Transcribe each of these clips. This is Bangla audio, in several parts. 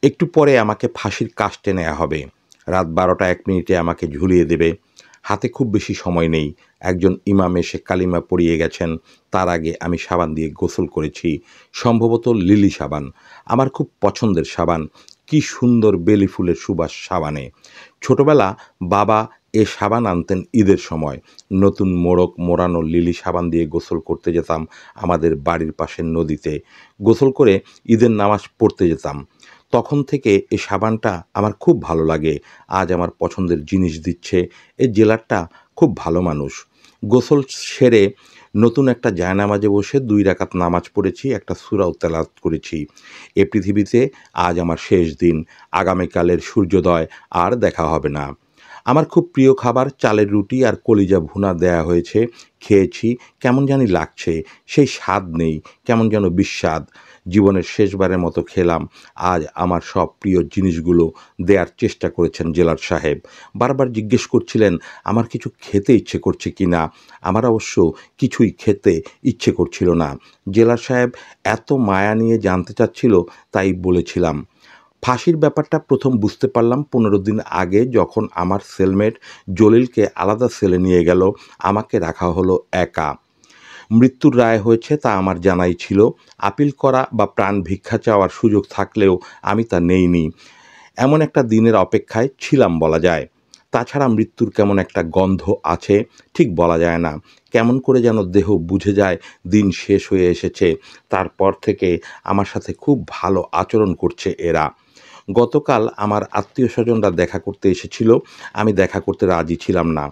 একটু পরে আমাকে ফাঁসির কাস্টে নেওয়া হবে। রাত ১২টা ১ মিনিটে আমাকে ঝুলিয়ে দেবে। হাতে খুব বেশি সময় নেই। একজন ইমাম এসে কালিমা পড়িয়ে গেছেন। তার আগে আমি সাবান দিয়ে গোসল করেছি। সম্ভবত লিলি সাবান। আমার খুব পছন্দের সাবান। কি সুন্দর বেলি ফুলের সুবাস সাবানে। ছোটবেলা বাবা এ সাবান আনতেন ঈদের সময়। নতুন মোড়ক মোড়ানো লিলি সাবান দিয়ে গোসল করতে যেতাম আমাদের বাড়ির পাশের নদীতে। গোসল করে ঈদের নামাজ পড়তে যেতাম। তখন থেকে এই সাবানটা আমার খুব ভালো লাগে। আজ আমার পছন্দের জিনিস দিচ্ছে। এই জেলারটা খুব ভালো মানুষ। গোসল সেরে নতুন একটা জায়নামাজে বসে ২ রাকাত নামাজ পড়েছি, একটা সূরাও তেলাওয়াত করেছি। এ পৃথিবীতে আজ আমার শেষ দিন। আগামীকালের সূর্যোদয় আর দেখা হবে না। আমার খুব প্রিয় খাবার চালের রুটি আর কলিজা ভুনা দেয়া হয়েছে। খেয়েছি, কেমন জানি লাগছে। সেই স্বাদ নেই, কেমন যেন বিস্বাদ। জীবনের শেষবারের মতো খেলাম। আজ আমার সব প্রিয় জিনিসগুলো দেয়ার চেষ্টা করেছেন জেলার সাহেব। বারবার জিজ্ঞেস করছিলেন আমার কিছু খেতে ইচ্ছে করছে কি না। আমার অবশ্য কিছুই খেতে ইচ্ছে করছিল না। জেলার সাহেব এত মায়া নিয়ে জানতে চাচ্ছিল, তাই বলেছিলাম। ফাঁসির ব্যাপারটা প্রথম বুঝতে পারলাম ১৫ দিন আগে, যখন আমার সেলমেট জলিলকে আলাদা সেলে নিয়ে গেল। আমাকে রাখা হলো একা। মৃত্যুর রায় হয়েছে তা আমার জানাই ছিল। আপিল করা বা প্রাণ ভিক্ষা চাওয়ার সুযোগ থাকলেও আমি তা নেইনি। এমন একটা দিনের অপেক্ষায় ছিলাম বলা যায়। তাছাড়া মৃত্যুর কেমন একটা গন্ধ আছে, ঠিক বলা যায় না। কেমন করে যেন দেহ বুঝে যায় দিন শেষ হয়ে এসেছে। তারপর থেকে আমার সাথে খুব ভালো আচরণ করছে এরা। গতকাল আমার আত্মীয়স্বজনরা দেখা করতে এসেছিল। আমি দেখা করতে রাজি ছিলাম না।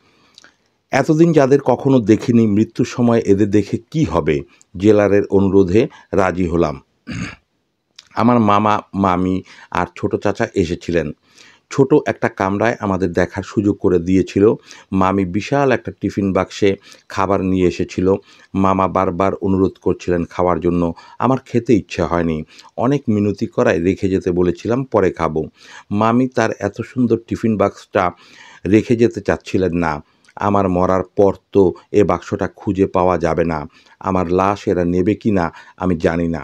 এতদিন যাদের কখনো দেখিনি, মৃত্যুর সময় এদের দেখে কি হবে। জেলারের অনুরোধে রাজি হলাম। আমার মামা, মামি আর ছোট চাচা এসেছিলেন। ছোট একটা কামরায় আমাদের দেখার সুযোগ করে দিয়েছিল। মামি বিশাল একটা টিফিন বাক্সে খাবার নিয়ে এসেছিল। মামা বারবার অনুরোধ করছিলেন খাওয়ার জন্য। আমার খেতে ইচ্ছে হয়নি। অনেক মিনতি করায় রেখে যেতে বলেছিলাম, পরে খাবো। মামি তার এত সুন্দর টিফিন বাক্সটা রেখে যেতে চাচ্ছিলেন না। আমার মরার পর তো এ বাক্সটা খুঁজে পাওয়া যাবে না। আমার লাশ এরা নেবে কি না আমি জানি না।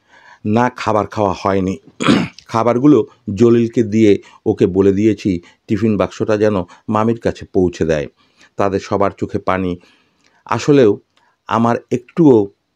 না, খাবার খাওয়া হয়নি। খাবারগুলো জলিলকে দিয়ে ওকে বলে দিয়েছি টিফিন বাক্সটা যেন মামির কাছে পৌঁছে দেয়। তাদের সবার চোখে পানি। আসলেও আমার একটুও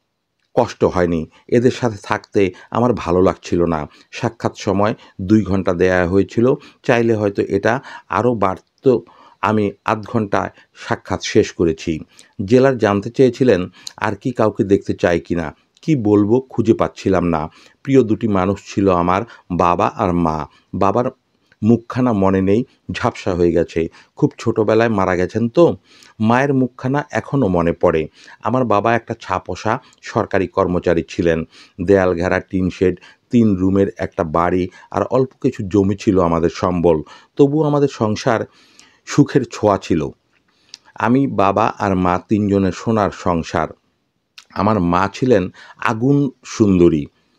কষ্ট হয়নি। এদের সাথে থাকতে আমার ভালো লাগছিল না। সাক্ষাৎ সময় ২ ঘন্টা দেয়া হয়েছিল। চাইলে হয়তো এটা আরও বাড়ত। আমি ০.৫ ঘন্টায় সাক্ষাৎ শেষ করেছি। জেলার জানতে চেয়েছিলেন আর কি কাউকে দেখতে চাই কিনা। কি বলবো খুঁজে পাচ্ছিলাম না। প্রিয় দুটি মানুষ ছিল আমার, বাবা আর মা। বাবার মুখখানা মনে নেই, ঝাপসা হয়ে গেছে। খুব ছোটবেলায় মারা গেছেন তো। মায়ের মুখখানা এখনও মনে পড়ে। আমার বাবা একটা ছাপোষা সরকারি কর্মচারী ছিলেন। দেয়াল ঘেরা টিন শেড, ৩ রুমের একটা বাড়ি আর অল্প কিছু জমি ছিল আমাদের সম্বল। তবুও আমাদের সংসার সুখের ছোঁয়া ছিল। আমি, বাবা আর মা ৩ জনের সোনার সংসার। আমার মা ছিলেন আগুন সুন্দরী।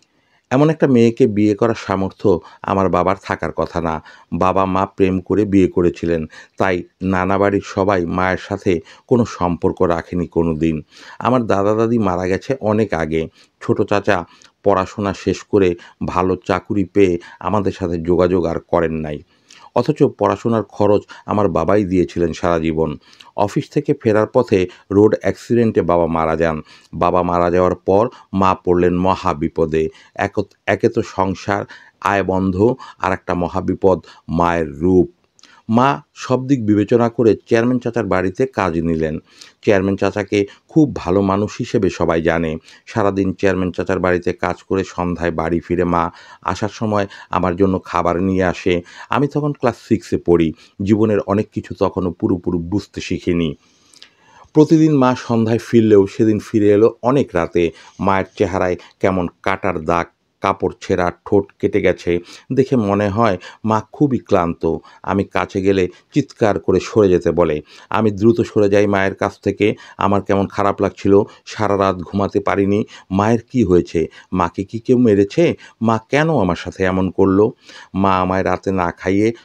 এমন একটা মেয়েকে বিয়ে করার সামর্থ্য আমার বাবার থাকার কথা না। বাবা মা প্রেম করে বিয়ে করেছিলেন, তাই নানা বাড়ির সবাই মায়ের সাথে কোনো সম্পর্ক রাখেনি কোনো দিন। আমার দাদা দাদি মারা গেছে অনেক আগে। ছোট চাচা পড়াশোনা শেষ করে ভালো চাকুরি পেয়ে আমাদের সাথে যোগাযোগ আর করেন নাই। অথচ পড়াশোনার খরচ আমার বাবাই দিয়েছিলেন সারা জীবন। অফিস থেকে ফেরার পথে রোড অ্যাক্সিডেন্টে বাবা মারা যান। বাবা মারা যাওয়ার পর মা পড়লেন মহা বিপদে। একে তো সংসার, আয় বন্ধ, আর একটা মহাবিপদ মায়ের রূপ। মা সব দিক বিবেচনা করে চেয়ারম্যান চাচার বাড়িতে কাজ নিলেন। চেয়ারম্যান চাচাকে খুব ভালো মানুষ হিসেবে সবাই জানে। সারাদিন চেয়ারম্যান চাচার বাড়িতে কাজ করে সন্ধ্যায় বাড়ি ফিরে মা আসার সময় আমার জন্য খাবার নিয়ে আসে। আমি তখন ক্লাস 6-এ পড়ি। জীবনের অনেক কিছু তখনও পুরোপুরি বুঝতে শিখিনি। প্রতিদিন মা সন্ধ্যায় ফিরলেও সেদিন ফিরে এলো অনেক রাতে। মায়ের চেহারায় কেমন কাটার দাগ, কাপড় ছেঁড়া, ঠোঁট কেটে গেছে দেখে মনে হয় মা খুবই ক্লান্ত। আমি কাছে গেলে চিৎকার করে সরে যেতে বলে। আমি দ্রুত সরে যাই মায়ের কাছ থেকে। আমার কেমন খারাপ লাগছিল। সারা রাত ঘুমাতে পারিনি। মায়ের কি হয়েছে? মাকে কি কেউ মেরেছে? মা কেন আমার সাথে এমন করলো? মা আমায় রাতে না খাইয়ে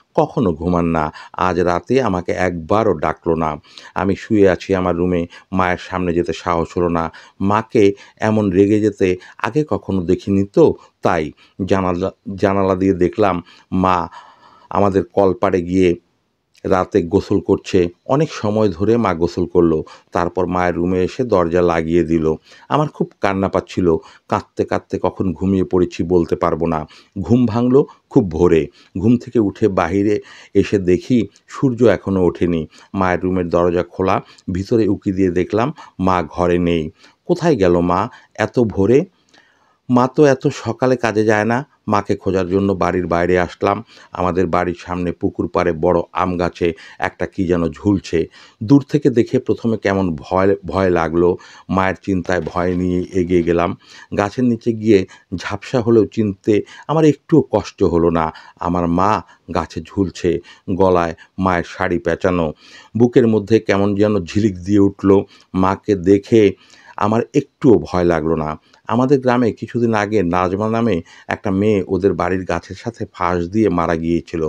কখনো ঘুমান না। আজ রাতে আমাকে একবারও ডাকলো না। আমি শুয়ে আছি আমার রুমে, মায়ের সামনে যেতে সাহস হলো না। মাকে এমন রেগে যেতে আগে কখনো দেখিনি তো, তাই জানালা জানালা দিয়ে দেখলাম মা আমাদের কলপাড়ে গিয়ে রাতে গোসল করছে। অনেক সময় ধরে মা গোসল করলো। তারপর মায়ের রুমে এসে দরজা লাগিয়ে দিল। আমার খুব কান্না পাচ্ছিল। কাঁদতে কাঁদতে কখন ঘুমিয়ে পড়েছি বলতে পারবো না। ঘুম ভাঙল খুব ভোরে। ঘুম থেকে উঠে বাহিরে এসে দেখি সূর্য এখনও ওঠেনি। মায়ের রুমের দরজা খোলা। ভিতরে উঁকি দিয়ে দেখলাম মা ঘরে নেই। কোথায় গেল মা এত ভোরে? মা তো এত সকালে কাজে যায় না। মাকে খোঁজার জন্য বাড়ির বাইরে আসলাম। আমাদের বাড়ির সামনে পুকুর পাড়ে বড় আম গাছে একটা কী যেন ঝুলছে। দূর থেকে দেখে প্রথমে কেমন ভয় ভয় লাগলো। মায়ের চিন্তায় ভয় নিয়ে এগিয়ে গেলাম। গাছের নিচে গিয়ে ঝাপসা হলেও চিনতে আমার একটুও কষ্ট হলো না। আমার মা গাছে ঝুলছে, গলায় মায়ের শাড়ি পেঁচানো। বুকের মধ্যে কেমন যেন ঝিলিক দিয়ে উঠল। মাকে দেখে আমার একটুও ভয় লাগলো না। আমাদের গ্রামে কিছুদিন আগে নাজমা নামে একটা মেয়ে ওদের বাড়ির গাছের সাথে ফাঁস দিয়ে মারা গিয়েছিল।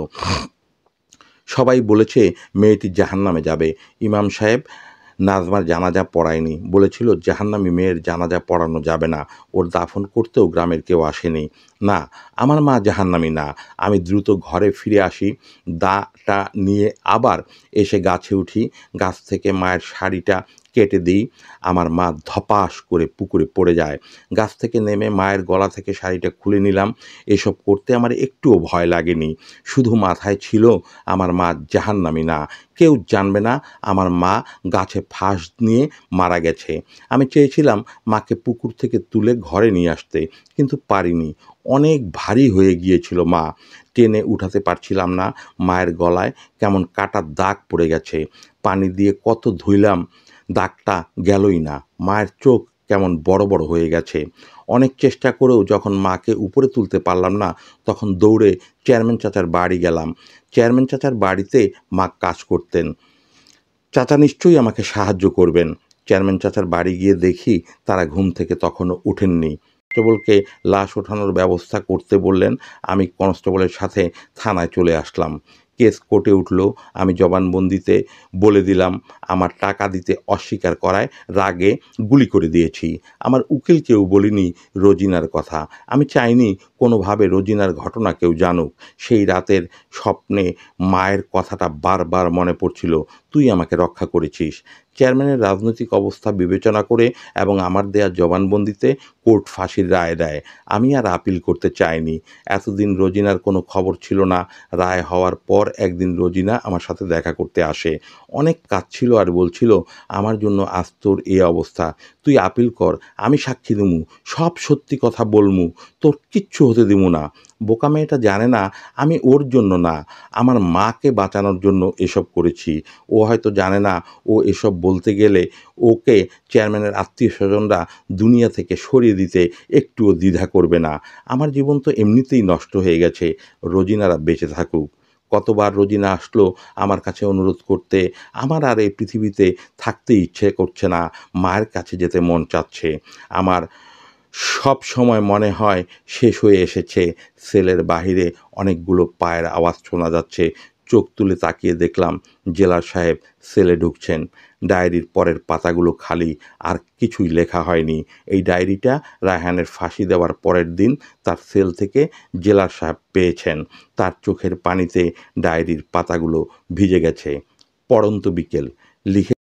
সবাই বলেছে মেয়েটি জাহান্নামে যাবে। ইমাম সাহেব নাজমার জানাজা পড়ায়নি। বলেছিল জাহান্নামী মেয়ের জানাজা পড়ানো যাবে না। ওর দাফন করতেও গ্রামের কেউ আসেনি। না, আমার মা জাহান্নামী না। আমি দ্রুত ঘরে ফিরে আসি। দাটা নিয়ে আবার এসে গাছে উঠি। গাছ থেকে মায়ের শাড়িটা কেটে দিই। আমার মা ধপাস করে পুকুরে পড়ে যায়। গাছ থেকে নেমে মায়ের গলা থেকে শাড়িটা খুলে নিলাম। এসব করতে আমার একটুও ভয় লাগেনি। শুধু মাথায় ছিল আমার মা জাহান্নামী না। কেউ জানবে না আমার মা গাছে ফাঁস নিয়ে মারা গেছে। আমি চেয়েছিলাম মাকে পুকুর থেকে তুলে ঘরে নিয়ে আসতে, কিন্তু পারিনি। অনেক ভারী হয়ে গিয়েছিল মা। টেনে উঠাতে পারছিলাম না। মায়ের গলায় কেমন কাটার দাগ পড়ে গেছে। পানি দিয়ে কত ধুইলাম, দাগটা গেলই না। মায়ের চোখ কেমন বড় বড় হয়ে গেছে। অনেক চেষ্টা করেও যখন মাকে উপরে তুলতে পারলাম না, তখন দৌড়ে চেয়ারম্যান চাচার বাড়ি গেলাম। চেয়ারম্যান চাচার বাড়িতে মা কাজ করতেন। চাচা নিশ্চয়ই আমাকে সাহায্য করবেন। চেয়ারম্যান চাচার বাড়ি গিয়ে দেখি তারা ঘুম থেকে তখনও ওঠেননি। কনস্টেবলকে লাশ ওঠানোর ব্যবস্থা করতে বললেন। আমি কনস্টেবলের সাথে থানায় চলে আসলাম। কেস কোর্টে উঠল। আমি জবানবন্দিতে বলে দিলাম আমার টাকা দিতে অস্বীকার করায় রাগে গুলি করে দিয়েছি। আমার উকিলকেও বলিনি রোজিনার কথা। আমি চাইনি কোনোভাবে রোজিনার ঘটনা কেউ জানুক। সেই রাতের স্বপ্নে মায়ের কথাটা বারবার মনে পড়ছিল। তুই আমাকে রক্ষা করেছিস। চেয়ারম্যানের রাজনৈতিক অবস্থা বিবেচনা করে এবং আমার দেয়া জবানবন্দিতে কোর্ট ফাঁসির রায় দেয়। আমি আর আপিল করতে চাইনি। এতদিন রোজিনার কোনো খবর ছিল না। রায় হওয়ার পর একদিন রোজিনা আমার সাথে দেখা করতে আসে। অনেক কাঁদছিল আর বলছিল, আমার জন্য আজ তোর এই অবস্থা। তুই আপিল কর, আমি সাক্ষী দিমু, সব সত্যি কথা বলমু, তোর কিচ্ছু হতে দিমু না। বোকা মেয়েটা জানে না আমি ওর জন্য না, আমার মাকে বাঁচানোর জন্য এসব করেছি। ও হয়তো জানে না ও এসব বলতে গেলে ওকে চেয়ারম্যানের আত্মীয়স্বজনরা দুনিয়া থেকে সরিয়ে দিতে একটুও দ্বিধা করবে না। আমার জীবন তো এমনিতেই নষ্ট হয়ে গেছে। রোজিনারা বেঁচে থাকুক। কতবার রোজিনা আসলো আমার কাছে অনুরোধ করতে। আমার আর এই পৃথিবীতে থাকতে ইচ্ছে করছে না। মায়ের কাছে যেতে মন চাচ্ছে। আমার সব সময় মনে হয় শেষ হয়ে এসেছে। সেলের বাহিরে অনেকগুলো পায়ের আওয়াজ শোনা যাচ্ছে। চোখ তুলে তাকিয়ে দেখলাম জেলার সাহেব সেলে ঢুকছেন। ডায়েরির পরের পাতাগুলো খালি, আর কিছুই লেখা হয়নি। এই ডায়েরিটা রায়হানের ফাঁসি দেওয়ার পরের দিন তার সেল থেকে জেলার সাহেব পেয়েছেন। তার চোখের পানিতে ডায়েরির পাতাগুলো ভিজে গেছে। পড়ন্ত বিকেল লিখে